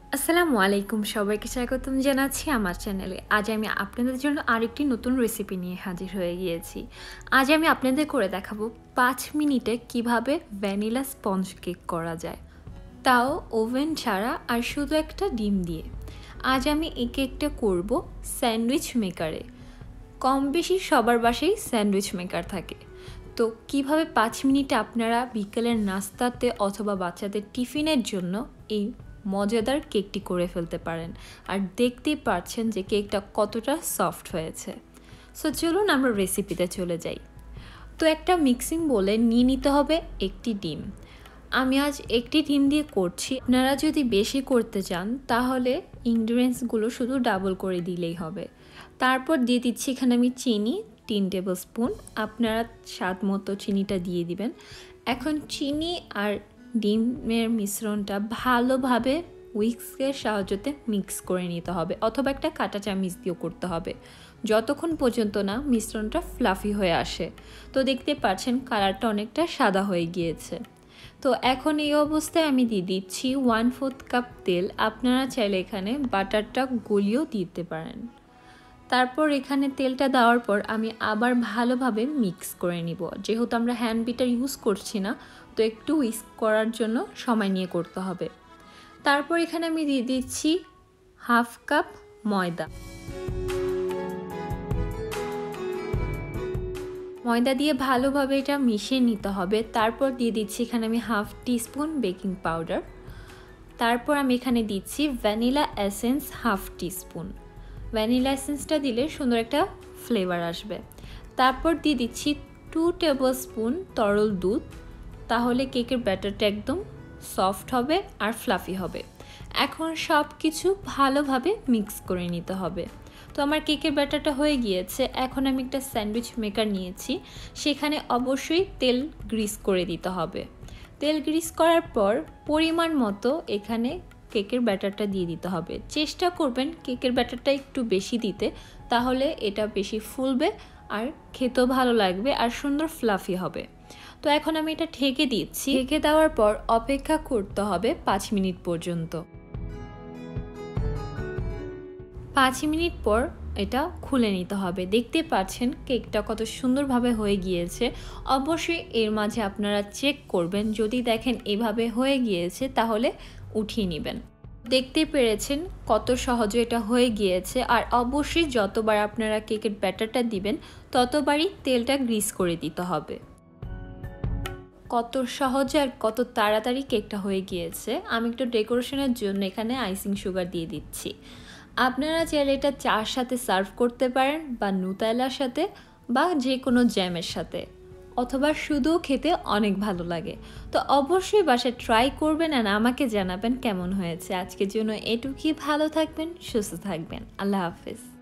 আসসালামু আলাইকুম, সবাইকে স্বাগতম জানাচ্ছি আমার চ্যানেলে। আজ আমি আপনাদের জন্য আরেকটি নতুন রেসিপি নিয়ে হাজির হয়ে গিয়েছি। আজ আমি আপনাদের করে দেখাবো 5 মিনিটে কিভাবে ভ্যানিলা স্পঞ্জ কেক করা যায়, তাও ওভেন ছাড়া আর শুধু একটা ডিম দিয়ে। আজ আমি এই কেকটা করব স্যান্ডউইচ মেকারে। কম বেশি সবার বাসায় স্যান্ডউইচ মেকার থাকে। তো কিভাবে 5 মিনিটে আপনারা বিকেলের নাস্তাতে অথবা বাচ্চাদের টিফিনের জন্য এই মজাদার কেকটি করে ফেলতে পারেন। আর দেখতেই পাচ্ছেন যে কেকটা কতটা সফট হয়েছে। সো চলুন আমরা রেসিপিতে চলে যাই। তো একটা মিক্সিং বোলে নিয়ে নিতে হবে একটি ডিম। আমি আজ একটি ডিম দিয়ে করছি। আপনারা যদি বেশি করতে চান তাহলে ইনগ্রিডিয়েন্টসগুলো শুধু ডাবল করে দিলেই হবে। তারপর দিয়ে দিচ্ছি এখানে আমি চিনি 3 টেবিল স্পুন। আপনারা স্বাদ মতো চিনিটা দিয়ে দিবেন। এখন চিনি আর ডিমের মিশ্রণটা ভালোভাবে উইস্কের সাহায্যে মিক্স করে নিতে হবে, অথবা একটা কাঁটা চামচ দিয়েও করতে হবে, যতক্ষণ পর্যন্ত না মিশ্রণটা ফ্লাফি হয়ে আসে। তো দেখতে পাচ্ছেন কালারটা অনেকটা সাদা হয়ে গিয়েছে। তো এখন এই অবস্থায় আমি দিয়ে দিচ্ছি 1/4 কাপ তেল। আপনারা চাইলে এখানে বাটারটা গলিয়েও দিতে পারেন। তারপর এখানে তেলটা দেওয়ার পর আমি আবার ভালোভাবে মিক্স করে নিব। যেহেতু আমরা হ্যান্ড বিটার ইউজ করছি না, তো একটু উইস্ক করার জন্য সময় নিয়ে করতে হবে। তারপর এখানে আমি দিয়ে দিচ্ছি 1/2 কাপ ময়দা। ময়দা দিয়ে ভালোভাবে এটা মিশিয়ে নিতে হবে। তারপর দিয়ে দিচ্ছি এখানে আমি 1/2 টিস্পুন বেকিং পাউডার। তারপর আমি এখানে দিচ্ছি ভ্যানিলা এসেন্স 1/2 টিস্পুন। ভ্যানিলা এসেন্সটা দিলে সুন্দর একটা ফ্লেভার আসবে। তারপর দিয়ে দিচ্ছি 2 টেবিল স্পুন তরল দুধ। তাহলে কেকের ব্যাটারটা একদম সফট হবে আর ফ্লাফি হবে। এখন সব কিছু ভালোভাবে মিক্স করে নিতে হবে। তো আমার কেকের ব্যাটারটা হয়ে গিয়েছে। এখন আমি একটা স্যান্ডউইচ মেকার নিয়েছি, সেখানে অবশ্যই তেল গ্রিস করে দিতে হবে। তেল গ্রিস করার পর পরিমাণ মতো এখানে কেকের ব্যাটারটা দিয়ে দিতে হবে। চেষ্টা করবেন কেকের ব্যাটারটা একটু বেশি দিতে, তাহলে এটা বেশি ফুলবে আর খেতেও ভালো লাগবে আর সুন্দর ফ্লাফি হবে। তো এখন আমি এটা ঢেকে দিচ্ছি। ঢেকে দেওয়ার পর অপেক্ষা করতে হবে 5 মিনিট পর্যন্ত। 5 মিনিট পর এটা খুলে নিতে হবে। দেখতে পাচ্ছেন কেকটা কত সুন্দরভাবে হয়ে গিয়েছে। অবশ্যই এর মাঝে আপনারা চেক করবেন, যদি দেখেন এভাবে হয়ে গিয়েছে তাহলে উঠিয়ে নেবেন। দেখতে পেরেছেন কত সহজে এটা হয়ে গিয়েছে। আর অবশ্যই যতবার আপনারা কেকের ব্যাটারটা দিবেন ততবারই তেলটা গ্রিস করে দিতে হবে। কত সহজে আর কত তাড়াতাড়ি কেকটা হয়ে গিয়েছে। আমি একটু ডেকোরেশনের জন্য এখানে আইসিং সুগার দিয়ে দিচ্ছি। আপনারা চাইলে এটা চার সাথে সার্ভ করতে পারেন, বা নুতেলার সাথে, বা যে কোনো জ্যামের সাথে, অথবা শুধু খেতে অনেক ভালো লাগে। তো অবশ্যই বাসায় ট্রাই করবেন আর আমাকে জানাবেন কেমন হয়েছে। আজকের জন্য এটুকুই। ভালো থাকবেন, সুস্থ থাকবেন। আল্লাহ হাফেজ।